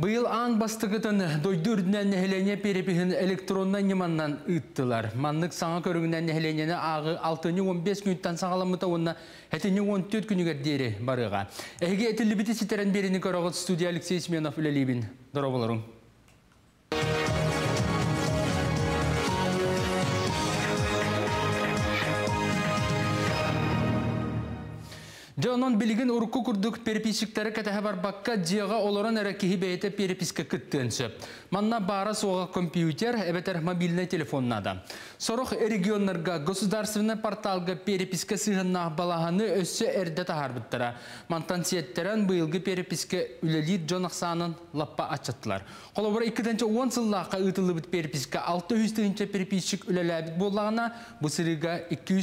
Быйыл аң бастығытын дойдурдынан нәхелене перепихін электроннан неманнан ұйттылар. Маннық саңа көрігінен нәхеленені ағы 6-15 күнттан сағаламыта онына 14 күнігер дері барыға. Әйге әтілі біті сетерен беріні көріғыт студия Алексей Сменов үлелейбін. Дұры болырың. Жонон билигин урукку курдук переписчиктері кәтәһі бар бакка жиға олоран әрәкеһі бәйті переписка кыттын сөп. Манна бара соға компьютер, әбетер мобильный телефоннада. Сорох регионларга государственный порталга переписка сыгыннақ балағаны өссі әрді тахарбыттыра. Мантан сиеттерен бұйылғы переписка үлелит жонақсанын лаппа ачаттылар. Қолыбыра 2-10 сыллаққа ұтылы бұд переписка 600 переписчик үлеләбіт болағына бұсырыға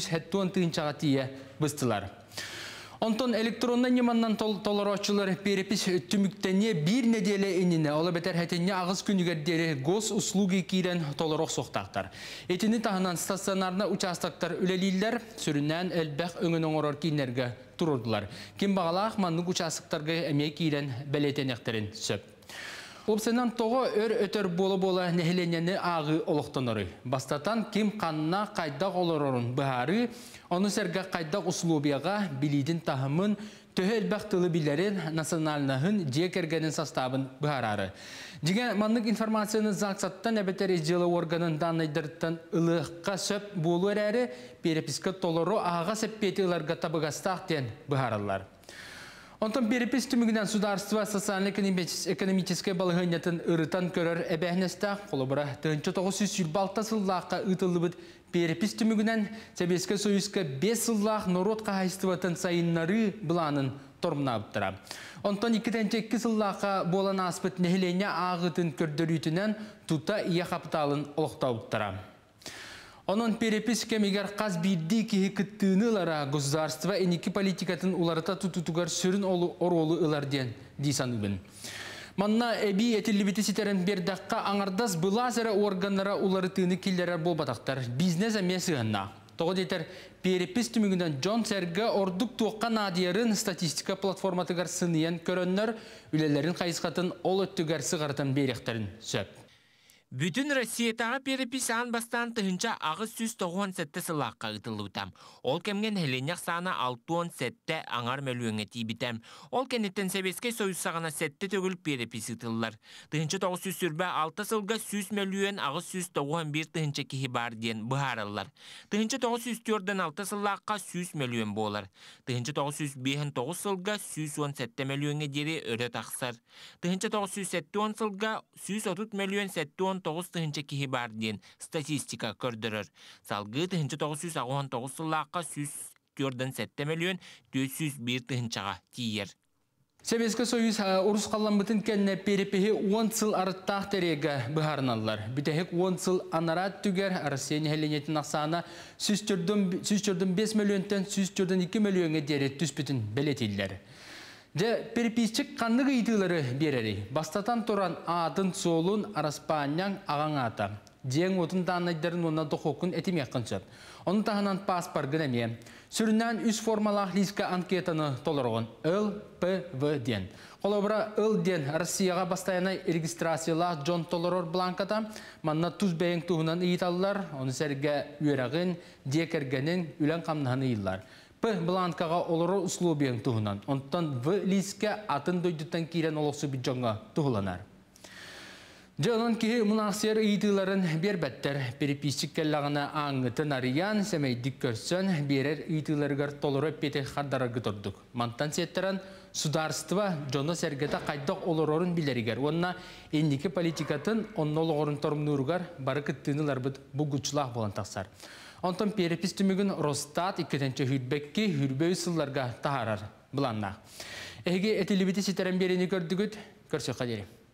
210 тие бұстылар. Онтон электронный неманнан толорочылар перепис түміктене бір неделе иніне, ола бетер хәтенне ағыз күнігердері гос услуги кирен толорок соқтақтар. Етіні тағынан стационарна участактар үлелейлер сүрінен әлбәқ өңін оңырор кейінерге тұрырдылар. Кем бағалақ манның участактарға әмей кирен бәлетенектерін сөп. Опсенан тоғы өр-өтір болы-болы нәхеленені ағы олықтаныры. Бастатан кем қанына қайдақ олырырын бұхары, оны сәргі қайдақ услубияға білейдің тахымын төһі әлбәқтілі білерін националнағын жекергенін составын бұхарары. Деген манның информацияны зақсаттан әбетер ежелі органын данайдырттан ылыққа сөп болу әрі переписка толыру аға сәппетілерге табығастақ ден бұхаралар. Онтан перепис түмігінен сударство социально-экономическая балығынетін ұрытан көрір әбәхнестақ қолыбыра 1906 сыллаққа ұтылы бұд перепис түмігінен Сәбеске Союзка 5 сыллақ народ қағайстыватын сайыннары бұланын тормына бұттыра. Онтан 2-2 сыллаққа болан аспыт нәхілене ағытын көрдірітінен тұта ия қапыталын олықта бұттыра. Onun перепис кемигер қаз бірді кеге күттіғынылара государство энеки политикатын уларыта тұтутуғар сүрін оролы ұларден дейсан үбін. Манна әбі әтілі сетерін бердаққа аңардас бұлазары органлара уларытыны келдерер бол батақтар бизнес әмесі ғанна. Тоғы детер перепис түмігінен Джон Сәргі ордық туаққа надиярын статистика платформатығар сыныян көріннер үлелерін қайысқатын ол өттігер сығартын беректерін сөп. Bütün Россиятағы перепис аң бастан тұхынша ағыз 197 сылаққа ұтылы ұтам. Ол кемген хеленяқ саны 617 аңар мөлуеңе тейбітем. Ол кенеттен Сәбеске Союзсағына 7 төгіл перепис ұтылылар. Тұхынша 900 сүрбә 6 сылға 100 мөлуен ағыз 191 тұхынша кехі бар ден бұхарылар. Тұхынша 904-ден 6 сылаққа 100 мөлуен болар. Тұхынша 905-9 сылға 117 мөлуеңе дері өрі тақсар. Тұхынша 907-10 сылға 130 мөлуен 9 тыһынча киһи бар диэн статистика көрдөрөр. Салгы тыһынча 999 сыллааққа 147 миллион 401 тыһынчаға тиер. Сәбеске Союз урус қаламбытын кәнне перепехи 10 сыл арыттақ тәрегі бұхарыналар. Бітәхек 10 сыл анарат түгер Россияны хәленетін ақсана 105 миллионтен 102 миллионға дәрі түспітін бәлетелілер. Переписчик қанығы етілері берері. Бастатан тұран атын солын араспаниян ағаң ата. Дең отын таңайдарын онна доқоқын әтім яқыншып. Оның тағынан паспар гінеме. Сүрінен үз формалақ лиска анкетаны толырғын. ЛПВ ден. Қолабыра ыл ден Россияға бастайына регистрациялақ Джон толырыр бланката. Манна тұз бәйін тұғынан иеталылар. Оны сәрге үйерағын, декергенін үлен қамнағаны иылар. П бланкаға олыры услубиян тұғынан. Онтан В лиске атын дөйдіттен кейрен олықсы бүджонға тұғыланар. Жонын кейі мұнақсер үйділерін бербәттер. Переписчик кәллағына аңғытын ариян, сәмейдік көрсен, берер үйділергер толыры петі қардарығы тұрдық. Мантан сеттерін сударство жоны сәргеті қайдақ олырорын білерігер. Онына ендекі политикатын онны олығырын тұрмынырғар бары күттінілер бұд бұғычылақ болан тақсар. Онтан перепис түмігін Росстат 2-ші хүрбәкке хүрбәй сылларға тағарар бұланна. Әйге әтілі біті сетерін берені көрдігіт, көрсі қадері.